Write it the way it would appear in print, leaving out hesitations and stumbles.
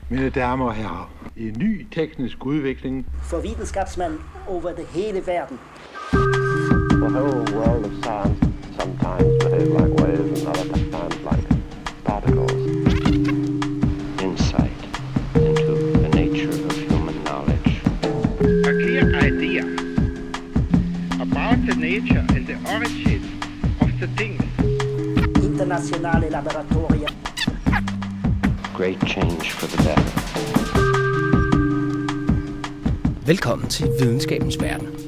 Mine damer og herrer, en ny teknisk udvikling for videnskabsmænd over det hele verden. The whole world of science sometimes behave like waves and other times like particles. Insight into the nature of human knowledge. A clear idea about the nature and the origin of the things. Internationale laboratorier. Great change for the better. Velkommen til Videnskabens Verden.